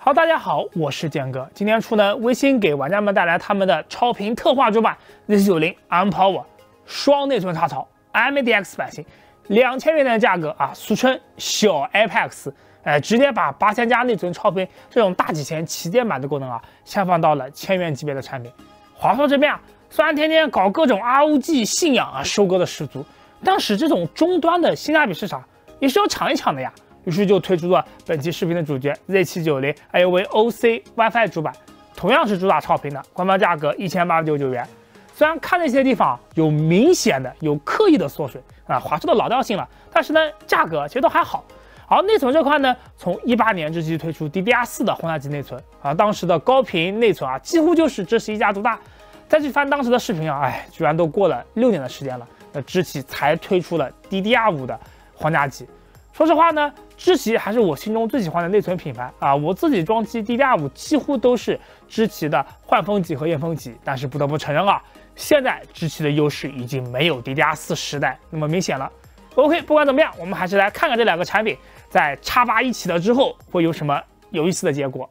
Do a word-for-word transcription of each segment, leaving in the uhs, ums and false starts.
好，大家好，我是建哥。今天出呢，微星给玩家们带来他们的超频特化主板 Z 七九零 ARMPower 双内存插槽 M A D X 版型，两千元的价格啊，俗称小 Apex， 哎，直接把八千加内存超频这种大几千旗舰版的功能啊，下放到了千元级别的产品。华硕这边啊，虽然天天搞各种 R O G 信仰啊，收割的十足，但是这种终端的性价比市场也是要抢一抢的呀。 于是就推出了本期视频的主角 Z 七九零 I O V O C WiFi 主板，同样是主打超频的，官方价格一千八百九十九元。虽然看那些地方有明显的、有刻意的缩水啊，华硕的老调性了，但是呢，价格其实都还好。而内存这块呢，从一八年之期推出 D D R 四 的皇家级内存啊，当时的高频内存啊，几乎就是知奇一家独大。再去翻当时的视频啊，哎，居然都过了六年的时间了，那知奇才推出了 D D R 五 的皇家级。 说实话呢，知奇还是我心中最喜欢的内存品牌啊！我自己装机 D D R 五 几乎都是知奇的换风级和验风级，但是不得不承认啊，现在知奇的优势已经没有 D D R 四 时代那么明显了。OK， 不管怎么样，我们还是来看看这两个产品在 X 八一起了之后会有什么有意思的结果。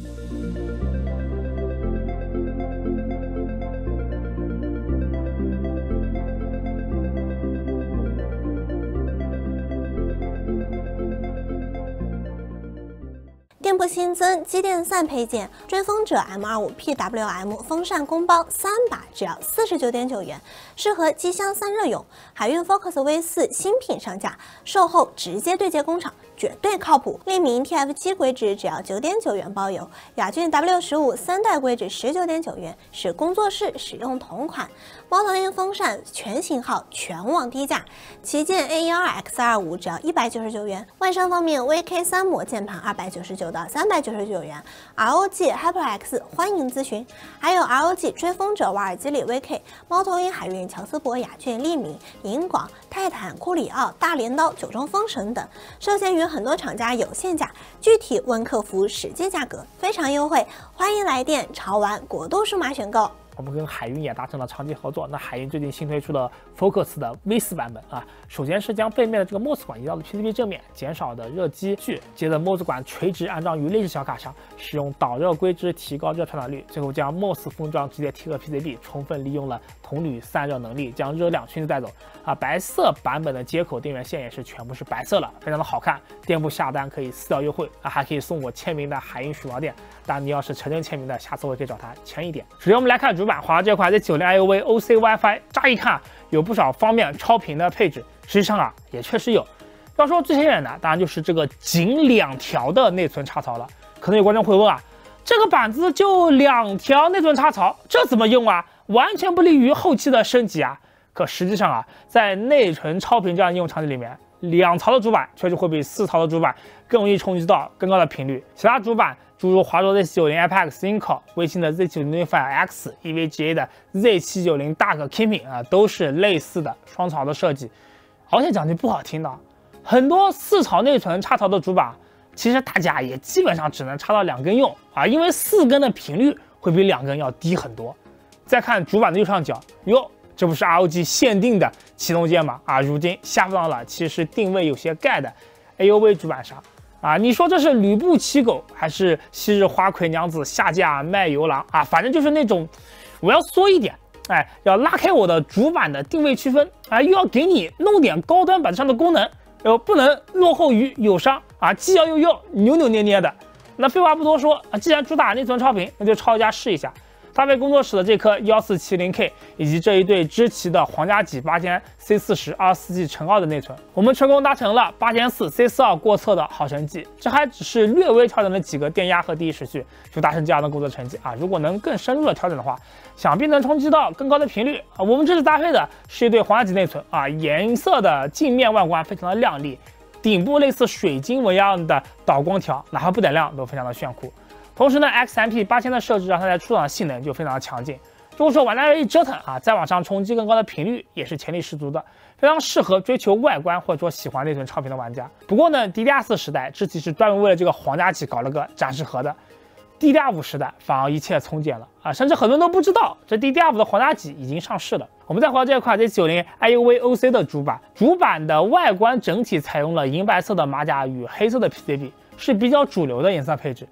店铺新增机电散配件，追风者 M 二十五 P W M 风扇公包三把，只要四十九点九元，适合机箱散热用。海运 Focus V 四新品上架，售后直接对接工厂，绝对靠谱。利明 T F 七硅脂只要九点九元包邮，雅骏 W 十五三代硅脂十九点九元，是工作室使用同款。猫头鹰风扇全型号全网低价，旗舰 A 一二 X 二十五只要一百九十九元。外商方面 V K 三模键盘二百九十九到三百九十九元 ，R O G HyperX 欢迎咨询，还有 R O G 追风者、瓦尔基里 V K、猫头鹰海运、乔斯伯、雅骏、利明、银广、泰坦、库里奥、大镰刀、九中风神等，受限于很多厂家有限价，具体问客服实际价格，非常优惠，欢迎来电潮玩国度数码选购。 我们跟海运也达成了长期合作。那海运最近新推出了 Focus 的 V 四 版本啊，首先是将背面的这个 M O S 管移到了 P C B 正面，减少的热积聚。接着 M O S 管垂直安装于内置小卡上，使用导热硅脂提高热传导率。最后将 M O S 封装直接贴合 P C B， 充分利用了铜铝散热能力，将热量迅速带走。啊，白色版本的接口电源线也是全部是白色了，非常的好看。店铺下单可以私聊优惠啊，还可以送我签名的海运鼠标垫。但你要是承认签名的，下次我也可以找他签一点。首先我们来看主板，华为这款 Z 九零 I O V O C WiFi， 乍一看有不少方面超频的配置，实际上啊也确实有。要说最显眼的，当然就是这个仅两条的内存插槽了。可能有观众会问啊，这个板子就两条内存插槽，这怎么用啊？完全不利于后期的升级啊！可实际上啊，在内存超频这样应用场景里面，两槽的主板确实会比四槽的主板更容易冲击到更高的频率。其他主板诸如华硕 Z 七九零 Apex Incal、微星的 Z 七九零 Unify X、E V G A 的 Z 七九零 Dark Keeping 啊，都是类似的双槽的设计。而且讲句不好听的，很多四槽内存插槽的主板，其实大家也基本上只能插到两根用啊，因为四根的频率会比两根要低很多。再看主板的右上角，哟，这不是 R O G 限定的启动键吗？啊，如今下放到了其实定位有些盖的 A O V 主板上。 啊，你说这是吕布骑狗，还是昔日花魁娘子下嫁卖油郎啊？反正就是那种，我要缩一点，哎，要拉开我的主板的定位区分，啊，又要给你弄点高端板上的功能，又不能落后于友商啊，既要又要扭扭捏捏的。那废话不多说啊，既然主打内存超频，那就抄一家试一下。 搭配工作室的这颗一四七零 K 以及这一对知奇的皇家级八千 C 四十二十四 G 乘二的内存，我们成功达成了八千四 C 四二过测的好成绩。这还只是略微调整了几个电压和第一时序，就达成这样的工作成绩啊！如果能更深入的调整的话，想必能冲击到更高的频率啊！我们这次搭配的是一对皇家级内存啊，颜色的镜面外观非常的亮丽，顶部类似水晶纹一样的导光条，哪怕不点亮都非常的炫酷。 同时呢 ，X M P 八千的设置让它在出厂的性能就非常的强劲。如果说玩家愿意折腾啊，再往上冲击更高的频率，也是潜力十足的，非常适合追求外观或者说喜欢内存超频的玩家。不过呢 ，D D R 四 时代，知奇是专门为了这个皇家级搞了个展示盒的 ，D D R 五 时代反而一切从简了啊，甚至很多人都不知道这 D D R 五 的皇家级已经上市了。我们再回到这款 Z 九零 I O V O C 的主板，主板的外观整体采用了银白色的马甲与黑色的 P C B， 是比较主流的颜色配置。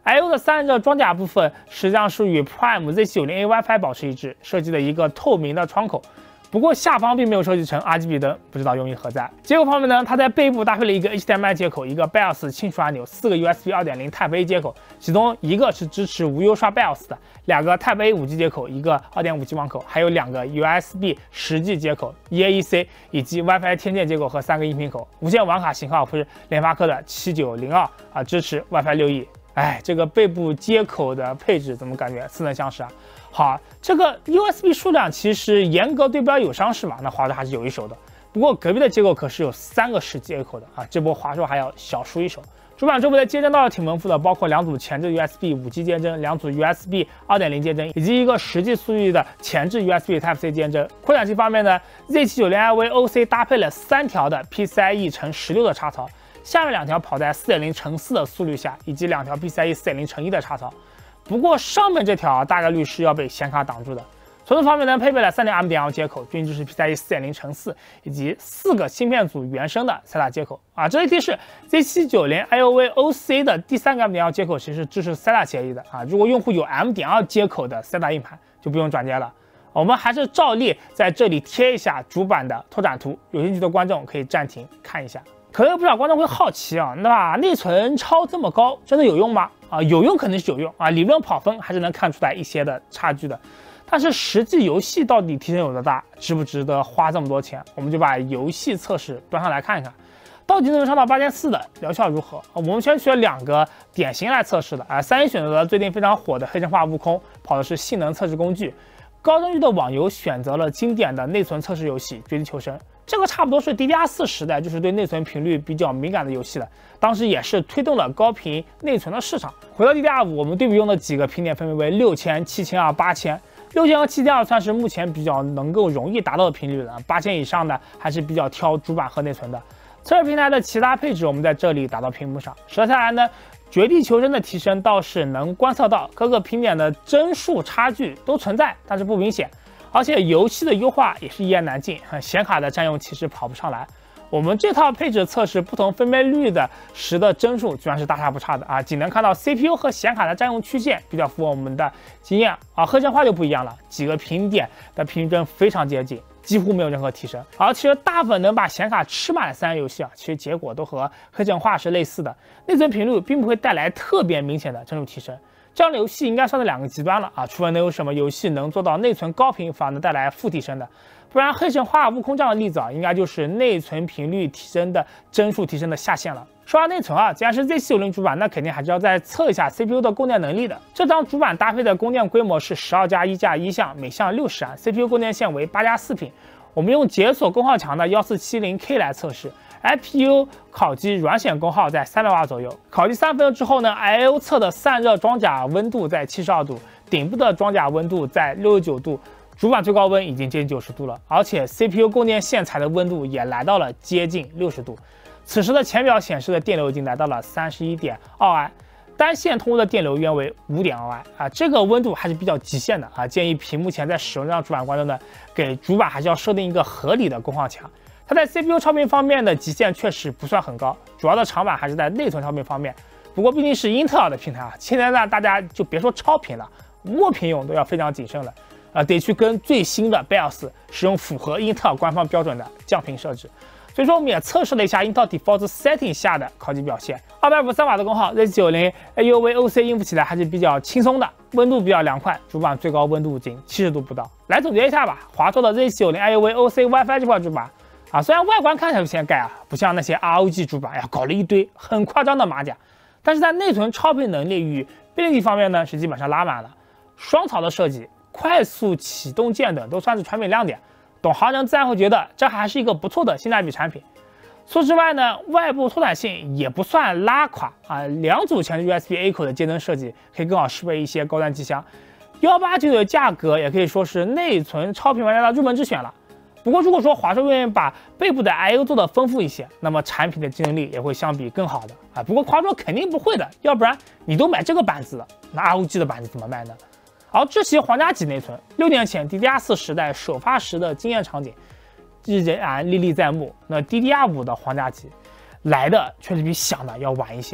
I O 的散热装甲部分实际上是与 Prime Z 七九零A WiFi 保持一致，设计了一个透明的窗口。不过下方并没有设计成 R G B 灯，不知道用意何在。接口方面呢，它在背部搭配了一个 H D M I 接口，一个 BIOS 清除按钮，四个 U S B 二点零 Type A 接口，其中一个是支持无忧刷 BIOS 的，两个 Type A 五 G 接口，一个 二点五 G 网口，还有两个 U S B 十 G 接口 ，E A E C 以及 WiFi 天线接口和三个音频口。无线网卡型号是联发科的七九零二啊，支持 WiFi 六 E。哎，这个背部接口的配置怎么感觉似曾相识啊？好，这个 U S B 数量其实严格对标友商是吧？那华硕还是有一手的。不过隔壁的接口可是有三个十接口的啊，这波华硕还要小输一手。主板周围的接针倒是挺丰富的，包括两组前置 U S B 五 G 接针，两组 U S B 二点零 接针，以及一个实际速域的前置 U S B Type C 接针。扩展器方面呢 ，Z 七九零 I V O C 搭配了三条的 P C I E 乘十六的插槽。下面两条跑在 四点零乘四 的速率下，以及两条 P C I E 四点零乘一的插槽。不过上面这条大概率是要被显卡挡住的。存储方面呢，配备了 三点二 M 接口，均支持 P C I E 四点零乘四，以及四个芯片组原生的 S A T A 接口。啊，这一提示 Z 七九零 I O V O C 的第三个 M 点二 接口其实是支持 S A T A 协议的啊。如果用户有 M 点二 接口的 S A T A 硬盘，就不用转接了。我们还是照例在这里贴一下主板的拓展图，有兴趣的观众可以暂停看一下。可能有不少观众会好奇啊，那把内存超这么高，真的有用吗？啊，有用肯定是有用啊，理论跑分还是能看出来一些的差距的。但是实际游戏到底提升有多大，值不值得花这么多钱？我们就把游戏测试端上来看一看，到底能上到八千四的疗效如何？啊，我们先选两个典型来测试的啊，三一选择了最近非常火的黑神话悟空，跑的是性能测试工具。高帧率的网游选择了经典的内存测试游戏《绝地求生》，这个差不多是 D D R 四时代，就是对内存频率比较敏感的游戏了。当时也是推动了高频内存的市场。回到 D D R 五，我们对比用的几个频点分别为六千、七千二、八千。六千和七千二算是目前比较能够容易达到的频率了，八千以上的还是比较挑主板和内存的。测试平台的其他配置，我们在这里打到屏幕上。说下来呢，绝地求生的提升倒是能观测到，各个频点的帧数差距都存在，但是不明显。而且游戏的优化也是一言难尽，显卡的占用其实跑不上来。我们这套配置测试不同分辨率的时的帧数居然是大差不差的啊，仅能看到 C P U 和显卡的占用曲线比较符合我们的经验啊。黑神话就不一样了，几个频点的平均帧非常接近，几乎没有任何提升。而其实大部分能把显卡吃满的三 A 游戏啊，其实结果都和黑神话是类似的，内存频率并不会带来特别明显的帧数提升。这样的游戏应该算是两个极端了啊，除非能有什么游戏能做到内存高频反而能带来负提升的，不然黑神话、悟空这样的例子啊，应该就是内存频率提升的帧数提升的下限了。说完内存啊，既然是 Z 七九零主板，那肯定还是要再测一下 C P U 的供电能力的。这张主板搭配的供电规模是十二加一加一项，每项六十安 ，C P U 供电线为八加四品。我们用解锁功耗强的一四七零 K 来测试。I P U 烤机软显功耗在三百瓦左右，烤机三分钟之后呢 ，I O 测的散热装甲温度在七十二度，顶部的装甲温度在六十九度，主板最高温已经接近九十度了，而且 C P U 供电线材的温度也来到了接近六十度。此时的前表显示的电流已经来到了三十一点二安，单线通过的电流约为五点二安啊，这个温度还是比较极限的啊，建议屏幕前在使用这张主板观众呢，给主板还是要设定一个合理的功耗墙。它在 C P U 超频方面的极限确实不算很高，主要的长板还是在内存超频方面。不过毕竟是英特尔的平台啊，现在呢大家就别说超频了，墨屏用都要非常谨慎了，呃，得去跟最新的 BIOS 使用符合英特尔官方标准的降频设置。所以说我们也测试了一下 Intel Default Setting 下的烤机表现，二百五十三瓦的功耗 ，Z 七九零 A U V O C 应付起来还是比较轻松的，温度比较凉快，主板最高温度仅七十度不到。来总结一下吧，华硕的 Z 七九零 A U V O C WiFi 这块主板。啊，虽然外观看起来有些盖啊，不像那些 R O G 主板呀，搞了一堆很夸张的马甲，但是在内存超频能力与便利性方面呢，是基本上拉满了。双槽的设计、快速启动键等都算是传品亮点，懂行人自然会觉得这还是一个不错的性价比产品。除此之外呢，外部拓展性也不算拉垮啊，两组前置 U S B A 口的接灯设计可以更好适配一些高端机箱。一八九九的价格也可以说是内存超频玩家的入门之选了。不过，如果说华硕愿意把背部的 I O 做的丰富一些，那么产品的竞争力也会相比更好的啊。不过华硕肯定不会的，要不然你都买这个板子了，那 R O G 的板子怎么卖呢？而这些皇家级内存，六年前 D D R 四时代首发时的经验场景，依然历历在目。那 D D R 五的皇家级来的确实比想的要晚一些。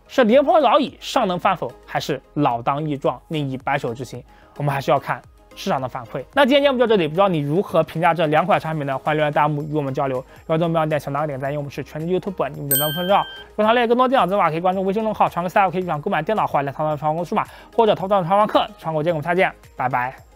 是廉颇老矣，尚能饭否？还是老当益壮，宁以白首之心？我们还是要看市场的反馈。那今天节目就到这里，不知道你如何评价这两款产品呢？欢迎留言弹幕与我们交流。要动标点小拿个点赞，因为我们是全职 YouTube， 你们点赞分照。如果想了解更多电脑资讯的话，可以关注微信公众号“传个 style”， 可以想购买电脑或者淘宝传网数码，或者淘宝传网课。传我见，我们下见，拜拜。